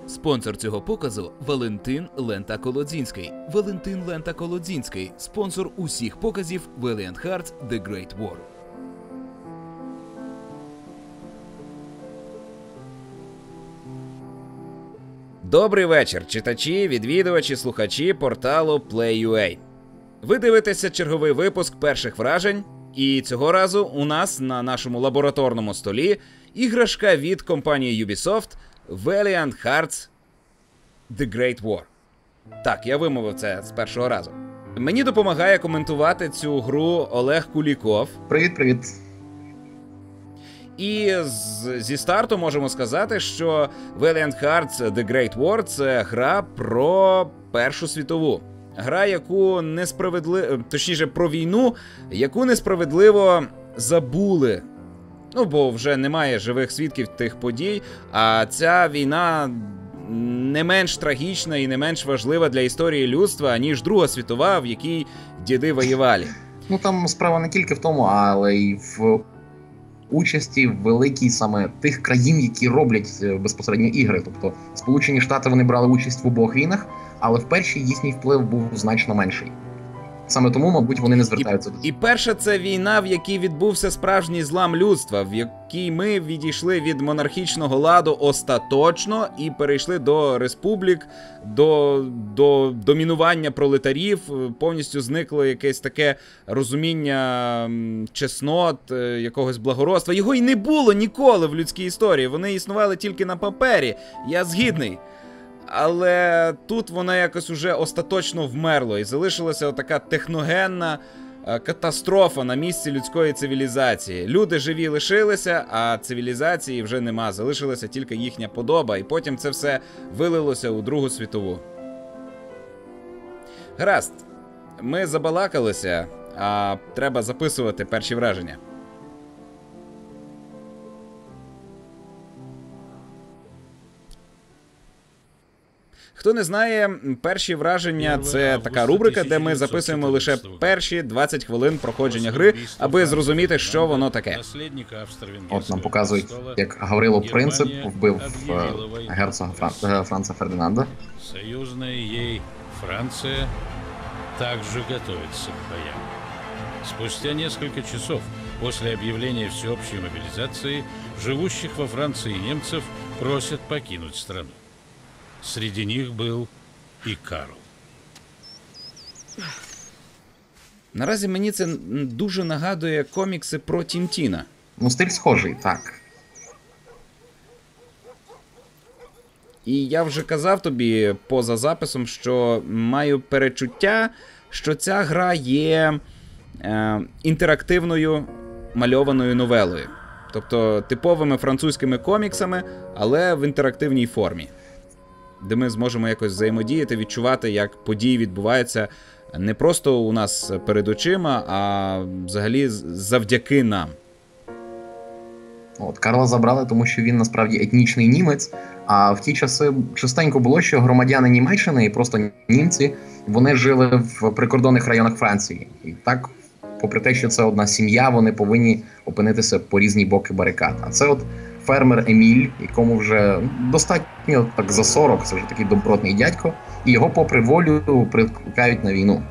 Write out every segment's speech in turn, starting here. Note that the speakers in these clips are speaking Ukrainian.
Спонсор цього показу – Валентин Лента Колодзінський. Валентин Лента Колодзінський – спонсор усіх показів Valiant Hearts The Great War. Добрий вечір, читачі, відвідувачі, слухачі порталу Play.ua. Ви дивитеся черговий випуск перших вражень, і цього разу у нас на нашому лабораторному столі іграшка від компанії Ubisoft Valiant Hearts The Great War. Так, я вимовив це з першого разу. Мені допомагає коментувати цю гру Олег Куліков. Привіт. І зі старту можемо сказати, що Valiant Hearts The Great War – це гра про Першу світову. Гра, яку точніше, про війну, яку несправедливо забули. Ну, бо вже немає живих свідків тих подій, а ця війна не менш трагічна і не менш важлива для історії людства, ніж Друга світова, в якій діди воювали. Ну, там справа не тільки в тому, але й в участі великій саме тих країн, які роблять безпосередньо ігри. Тобто Сполучені Штати, вони брали участь в обох війнах, але в першій їхній вплив був значно менший. Саме тому, мабуть, вони не звертаються до цього. І перша – це війна, в якій відбувся справжній злам людства, в якій ми відійшли від монархічного ладу остаточно і перейшли до республік, до домінування пролетарів, повністю зникло якесь таке розуміння чеснот, якогось благородства. Його й не було ніколи в людській історії, вони існували тільки на папері, я згідний. Але тут воно якось уже остаточно вмерло і залишилася отака техногенна катастрофа на місці людської цивілізації. Люди живі лишилися, а цивілізації вже нема. Залишилася тільки їхня подоба, і потім це все вилилося у Другу світову. Гаразд, ми забалакалися, а треба записувати перші враження. Хто не знає, перші враження – це така рубрика, де ми записуємо лише перші 20 хвилин проходження гри, аби зрозуміти, що воно таке. От нам показують, як Гаврило Принцип вбив герцога Франца Фердинанда. Союзная ей Франция также готовится к боям. Спустя несколько часов после объявления всеобщей мобилизации живущих во Франции немцев просят покинуть страну. Среди них был и Карл. Наразі мені це дуже нагадує комікси про Тінтіна. Ну, стиль схожий, так. І я вже казав тобі поза записом, що маю перечуття, що ця гра є інтерактивною мальованою новелою. Тобто типовими французькими коміксами, але в інтерактивній формі. Де ми зможемо якось взаємодіяти, відчувати, як події відбуваються не просто у нас перед очима, а взагалі завдяки нам. От, Карла забрали, тому що він насправді етнічний німець, а в ті часи частенько було, що громадяни Німеччини і просто німці, вони жили в прикордонних районах Франції. І так, попри те, що це одна сім'я, вони повинні опинитися по різні боки барикад. А це от фермер Еміль, якому вже достатньо так за 40, це вже такий добротний дядько, і його попри волю прикликають на війну.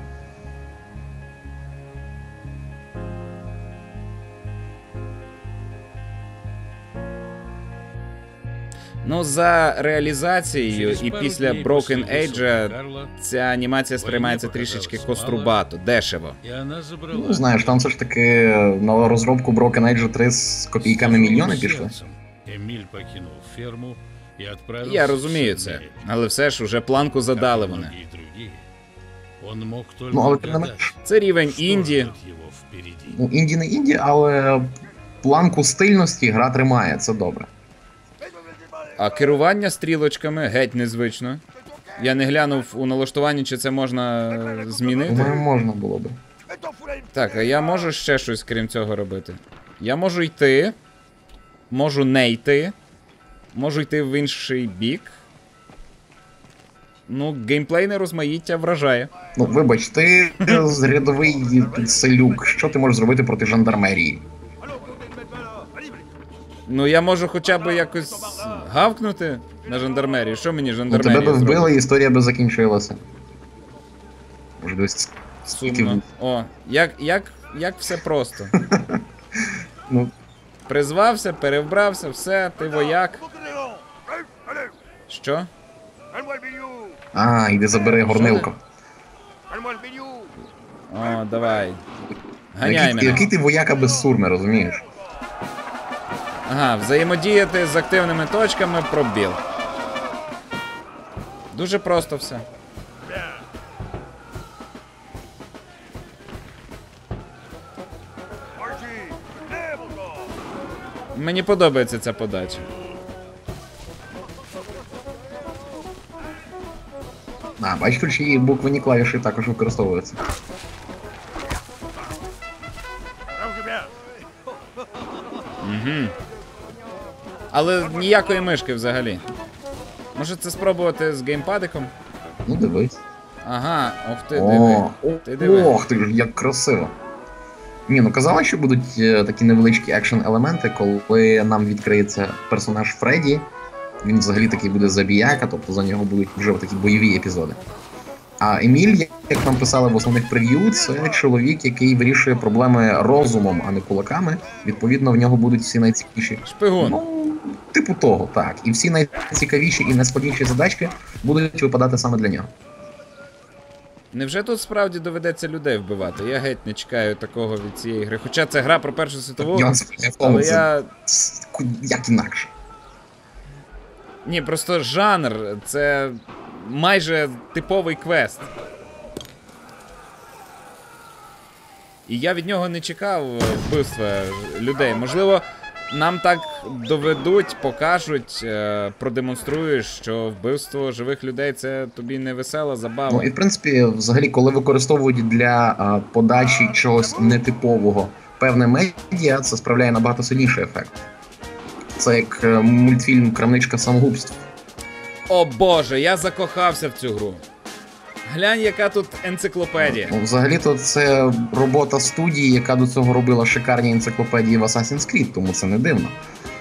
Ну, за реалізацією і після Broken Age ця анімація сприймається трішечки кострубато, дешево. Ну, знаєш, там все ж таки на розробку Broken Age 3 з копійками мільйони пішли. Я розумію це, але все ж уже планку задали вони. Ну, але тим не менш. Це рівень інді. Ну, інді не інді, але планку стильності гра тримає, це добре. А керування стрілочками геть незвично. Я не глянув у налаштуванні, чи це можна змінити. Думаю, можна було би. Так, а я можу ще щось крім цього робити? Я можу йти, можу не йти, можу йти в інший бік. Ну, геймплейне розмаїття вражає. Ну, вибач, ти рядовий селюк. Що ти можеш зробити проти жандармерії? Ну, я можу хоча б якось гавкнути на жандармерію. Що мені Ну, жандармерія тебе би зробить? вбили, і історія би закінчилася. Може, десь скільки... Сумно. О, як все просто. Ну, Призвався, перевбрався, все, ти вояк. Що? іди забери горнилко. О, давай. Ганяй мене. Який ти вояка без сурми, розумієш? Ага, взаємодіяти з активними точками, пробіл. Дуже просто все. Мені подобається ця подача. Бач, ключі буквені клавіші також використовуються. Але ніякої мишки взагалі. Може це спробувати з геймпадиком? Ну, дивись. Ага, ох ти, диви. Ти диви. Ох ти ж, як красиво. Ні, ну казали, що будуть такі невеличкі екшн-елементи, коли нам відкриється персонаж Фредді. Він взагалі такий буде забіяка, тобто за нього будуть вже такі бойові епізоди. А Еміль, як нам писали в основних прев'ю, це чоловік, який вирішує проблеми розумом, а не кулаками. Відповідно, в нього будуть всі найцікавіші. Шпигун. Ну, типу того, так. І всі найцікавіші і найскладніші задачки будуть випадати саме для нього. Невже тут справді доведеться людей вбивати? Я геть не чекаю такого від цієї гри. Хоча це гра про Першу світову, але я... Як інакше. Ні, просто жанр, це майже типовий квест. І я від нього не чекав вбивства людей. Можливо, нам так доведуть, покажуть, продемонструють, що вбивство живих людей — це тобі не весела забава. Ну і в принципі, взагалі, коли використовують для подачі чогось нетипового певне медіа, це справляє набагато сильніший ефект. Це як мультфільм «Крамничка самогубств». О боже, я закохався в цю гру. Глянь, яка тут енциклопедія. Ну, взагалі-то це робота студії, яка до цього робила шикарні енциклопедії в Assassin's Creed, тому це не дивно.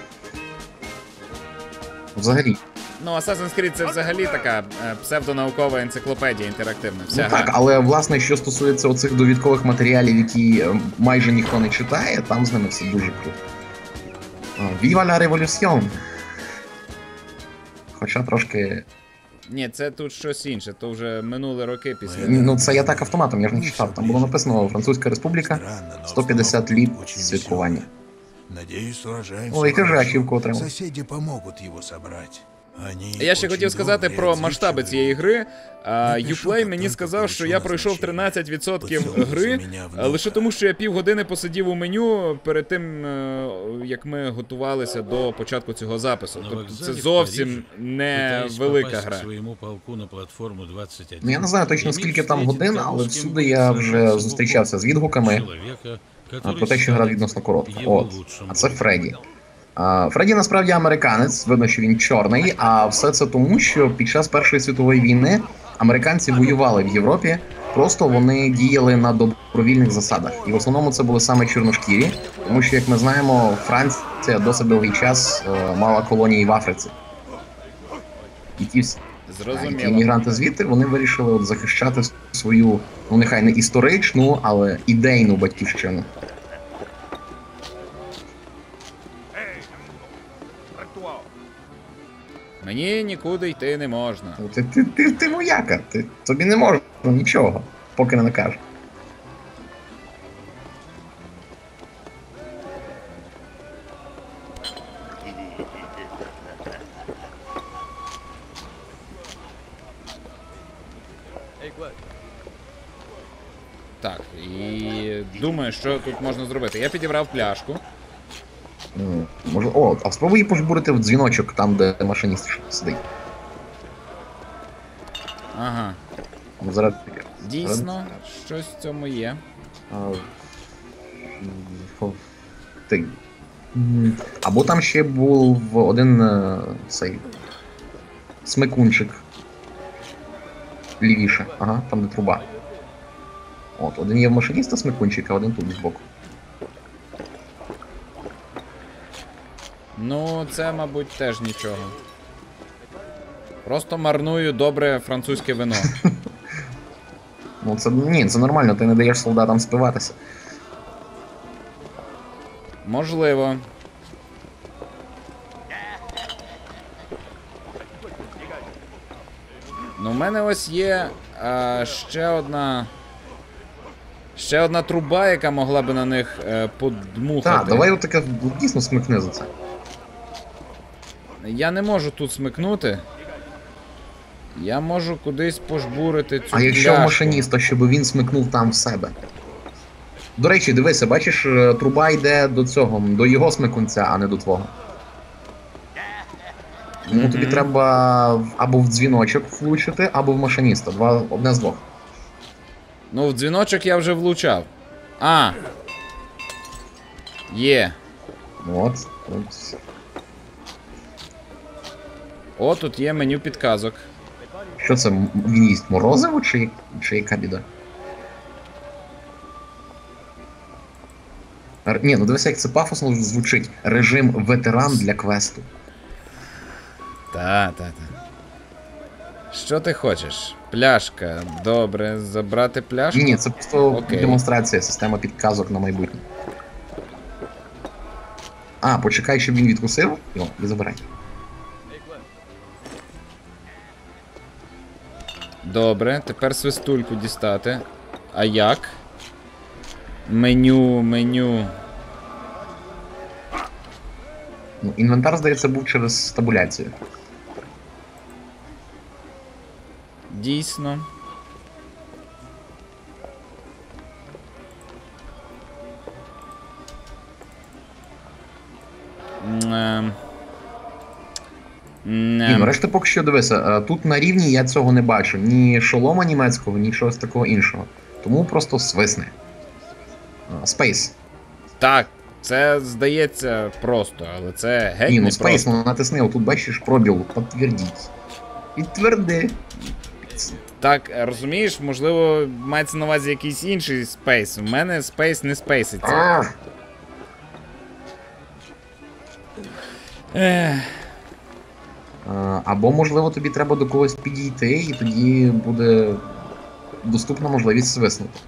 Взагалі. Ну, Assassin's Creed — це взагалі така псевдонаукова енциклопедія інтерактивна. Вся Ну гра. так, але власне, що стосується оцих довідкових матеріалів, які майже ніхто не читає, там з ними все дуже круто. Viva la Revolution! Хоча трошки... Ні, це тут щось інше, то вже минули роки після. Ну це я так автоматом, я ж не читав. Там було написано «Французька республіка, 150 літ святкування». Надеюсь, урожаем Ой, всё яку ж хорошо. ачівку отримав. Соседи помогут его собрать. Они Я ще очень хотів сказати добрые, про масштаби отзывчивые. цієї гри. Напишу, Uplay як мені тільки сказав, що получу я пройшов назначення. 13% Поцілуй гри, за мене в лише тому, що я півгодини посидів у меню перед тим, як ми готувалися до початку цього запису. На Тобто вокзалі це в зовсім Парижі, не пытаясь велика попасть к гра. своему полку на платформу 21. Ну я не знаю точно Эмиль скільки там встретит годин, того, але с кем всюди я вже сражался зустрічався з відгуками человека, про те, що гра который відносно коротка. станет его От. лучшим А це другом. Фредді. Фредді насправді американець, видно, що він чорний, а все це тому, що під час Першої світової війни американці воювали в Європі, просто вони діяли на добровільних засадах. І в основному це були саме чорношкірі, тому що, як ми знаємо, Франція досить довгий час мала колонії в Африці. І ті всі Зрозуміло. іммігранти звідти, вони вирішили от захищати свою, ну нехай не історичну, але ідейну батьківщину. Мені нікуди йти не можна. Ти вояка, тобі не можна нічого, поки не накажеш. Так, і думаю, що тут можна зробити. Я підібрав пляшку. Може, а спробуй її пожбурити в дзвіночок, там, де машиніст сидить. Ага. Зараз Дійсно, щось в цьому є. Ти. Або там ще був один цей смикунчик. Лівіше. Ага, там де труба. От, один є в машиніста смикунчик, а один тут збоку. Ну, це, мабуть, теж нічого. Просто марную добре французьке вино. Ну це нормально, ти не даєш солдатам спиватися. Можливо. Ну, в мене ось є ще одна труба, яка могла би на них подмухати. Так, давай отаке дійсно смикни за це. Я не можу тут смикнути. Я можу кудись пожбурити цю А якщо пляшку. машиніста, щоб він смикнув там в себе. До речі, дивися, бачиш, труба йде до цього, до його смикунця, а не до твого. Ну тобі треба або в дзвіночок влучити, або в машиніста. Одне з двох. Ну, в дзвіночок я вже влучав. А! Є. От. О, тут є меню підказок. Що це, він їсть морозиво, чи яка біда? Ні, ну дивися, як це пафосно звучить. Режим ветеран для квесту. Та. Що ти хочеш? Пляшка. Добре, забрати пляшку? Ні, це просто Окей. демонстрація, система підказок на майбутнє. А, почекай, щоб він відкусив, і забирай. Добре, тепер свистульку дістати. А як? Меню. Ну, інвентар, здається, був через табуляцію. Дійсно. Ні, ну решта поки що дивися, тут на рівні я цього не бачу. Ні шолома німецького, ні чогось такого іншого. Тому просто свисни. Space. Так, це здається просто, але це геть Ні, ну не Space, просто. ну натисни, отут бачиш пробіл, підтвердіть. Підтверди. Так, розумієш, можливо, мається на увазі якийсь інший спейс. У мене спейс не спейситься. Ах. Або, можливо, тобі треба до когось підійти, і тоді буде доступна можливість свиснути.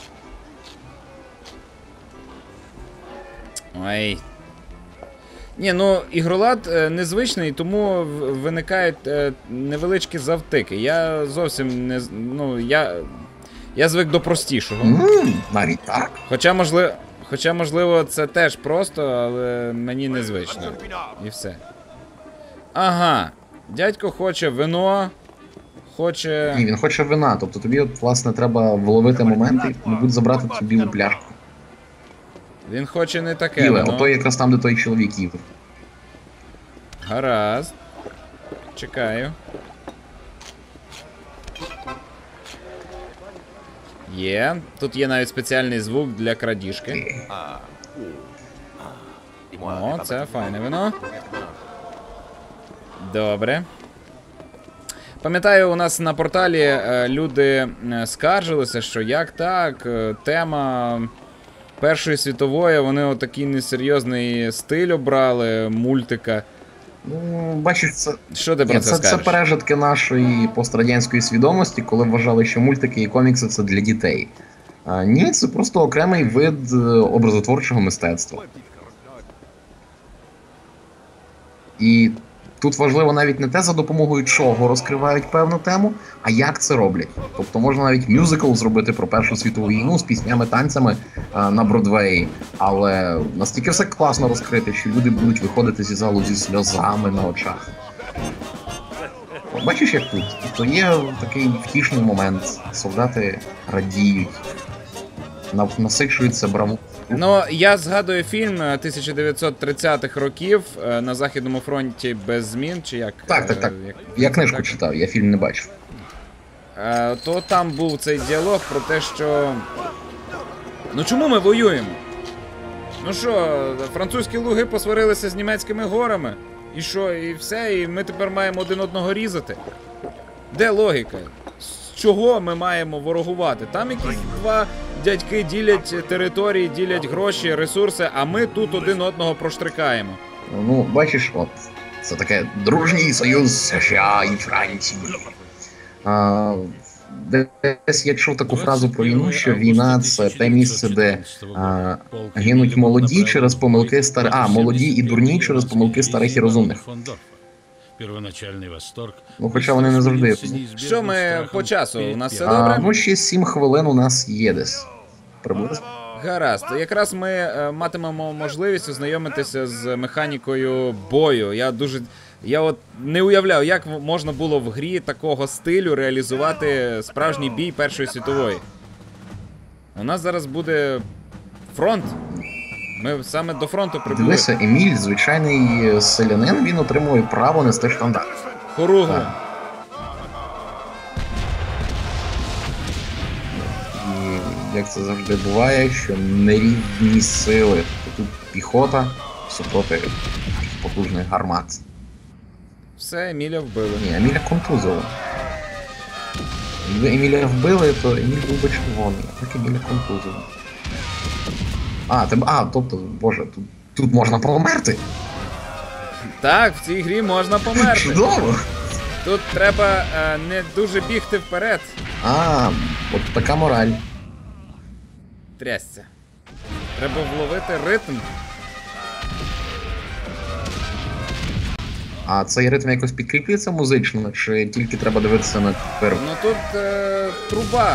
Ой. Ні, ну, ігролад незвичний, тому виникають невеличкі завтики. Я зовсім не... Ну, я звик до простішого. Навіть так. Хоча, можливо, це теж просто, але мені незвично. І все. Ага. Дядько хоче вино, хоче... Ні, він хоче вина, тобто тобі, от, власне, треба вловити момент і, мабуть, забрати цю білу пляшку. Він хоче не таке Біле, вино. ото якраз там, де той чоловік їв. Гаразд. Чекаю. Є. Тут є навіть спеціальний звук для крадіжки. О, це файне вино. Добре. Пам'ятаю, у нас на порталі люди скаржилися, що як так, тема Першої світової, вони отакий несерйозний стиль обрали, мультика. Ну, бачиш, це... Що ти про це скажеш? Це пережитки нашої пострадянської свідомості, коли вважали, що мультики і комікси це для дітей. Ні, це просто окремий вид образотворчого мистецтва. І тут важливо навіть не те, за допомогою чого розкривають певну тему, а як це роблять. Тобто можна навіть мюзикл зробити про Першу світову війну з піснями, танцями на Бродвеї, але настільки все класно розкрити, що люди будуть виходити зі залу зі сльозами на очах. Бачиш, як тут? Тобто є такий втішний момент, солдати радіють, насичуються бравурою. Ну, я згадую фільм 1930-х років на Західному фронті без змін, чи як? Так. Я книжку читав, я фільм не бачив. То там був цей діалог про те, що... Ну чому ми воюємо? Ну що, французькі луги посварилися з німецькими горами? І що, і все, і ми тепер маємо один одного різати? Де логіка? З чого ми маємо ворогувати? Там якісь два дядьки ділять території, ділять гроші, ресурси, а ми тут один одного проштрикаємо. Ну, бачиш, от. Це таке дружній союз США і Франції. Десь я чув таку фразу про війну, що війна – це те місце, де гинуть молоді через помилки старих, молоді і дурні через помилки старих і розумних. Ну, хоча вони не завжди. Що ми по часу? У нас все добре? Ну, ще 7 хвилин у нас є десь. Приблизно. Гаразд. Якраз ми матимемо можливість ознайомитися з механікою бою. Я от не уявляю, як можна було в грі такого стилю реалізувати справжній бій Першої світової. У нас зараз буде фронт. Ми саме до фронту прибули. Дивися, Еміль, звичайний селянин, він отримує право нести штандарт. Хоругву. І як це завжди буває, що нерівні сили. Тут піхота супроти потужних гармат. Все, Еміля вбили. Ні, Еміля контузило. Якби Еміля вбили, то Еміль був би червоний, а так Еміля контузило. Тобто, боже, тут можна померти. Так, в цій грі можна померти. Чудово! Тут треба не дуже бігти вперед. От така мораль. Трясся. Треба вловити ритм. А цей ритм якось підкріплюється музично, чи тільки треба дивитися на перву? Ну тут труба.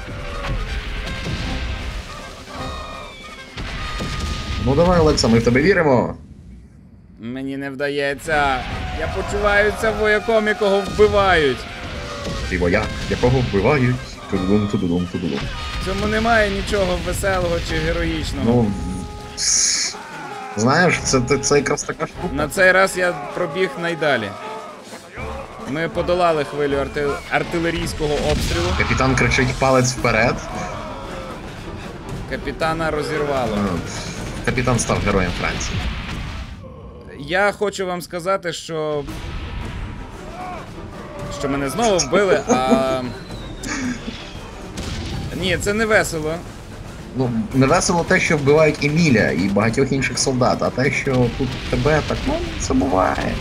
Ну давай, Олекса, ми в тебе віримо. Мені не вдається. Я почуваюся вояком, якого вбивають. Ти вояк, якого вбивають. Тудудум. В цьому немає нічого веселого чи героїчного. Ну, знаєш, це якраз така штука. На цей раз я пробіг найдалі. Ми подолали хвилю артилерійського обстрілу. Капітан кричить палець вперед. Капітана розірвало. Капітан став героєм Франції. Я хочу вам сказати, що мене знову вбили, а... Ні, це не весело. Ну, не весело те, що вбивають Еміля і багатьох інших солдат, а те, що тут тебе так, це буває.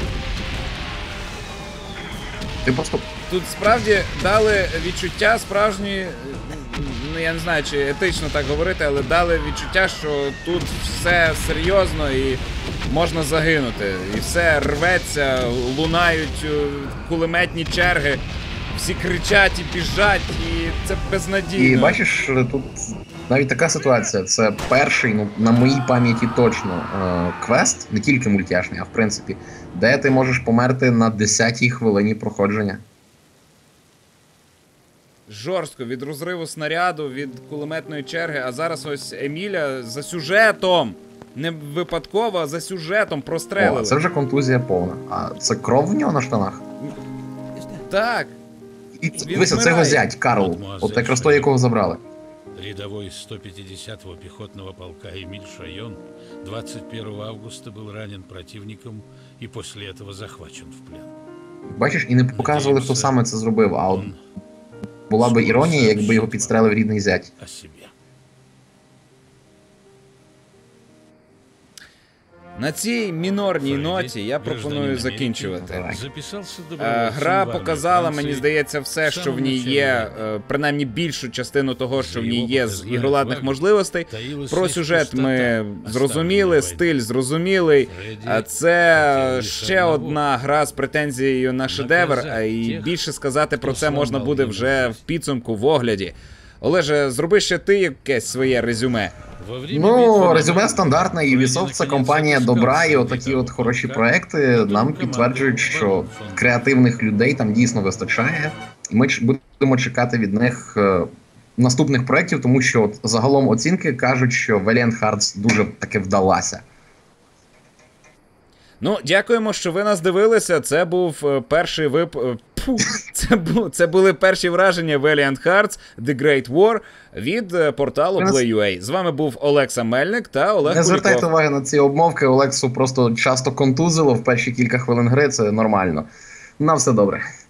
Ти просто... Тут справді дали відчуття справжньої, ну я не знаю, чи етично так говорити, але дали відчуття, що тут все серйозно і можна загинути. І все рветься, лунають кулеметні черги, всі кричать і біжать, і це безнадійно. І бачиш, тут навіть така ситуація, це перший, ну, на моїй пам'яті точно, квест, не тільки мультяшний, а в принципі, де ти можеш померти на 10-й хвилині проходження. Жорстко, від розриву снаряду, від кулеметної черги, а зараз ось Еміля за сюжетом, не випадково, а за сюжетом прострелили. О, це вже контузія повна. А це кров в нього на штанах? Так. І дивися, це його зять, Карл, от якраз той, якого забрали. Рядовой 150-го пехотного полка Эмиль Шайон 21 августа был ранен противником и после этого захвачен в плен. Бачиш, і не показували, хто саме це зробив, а от була би іронія, якби його підстрелив рідний зять. О себе. На цій мінорній ноті я пропоную закінчувати. Давай. Гра показала, мені здається, все, що в ній є, принаймні більшу частину того, що в ній є з ігроладних можливостей. Про сюжет ми зрозуміли, стиль зрозумілий. Це ще одна гра з претензією на шедевр, і більше сказати про це можна буде вже в підсумку, в огляді. Олеже, зроби ще ти якесь своє резюме. Ну, резюме стандартне, Ubisoft – це компанія добра, і отакі от хороші проекти нам підтверджують, що креативних людей там дійсно вистачає, і ми будемо чекати від них наступних проєктів, тому що от загалом оцінки кажуть, що Valiant Hearts дуже таки вдалася. Ну, дякуємо, що ви нас дивилися. Це був перший Це були перші враження Valiant Hearts The Great War від порталу Play.ua. З вами був Олекса Мельник та Олег Куліков. Не звертайте уваги на ці обмовки, Олексу просто часто контузило в перші кілька хвилин гри, це нормально. На все добре.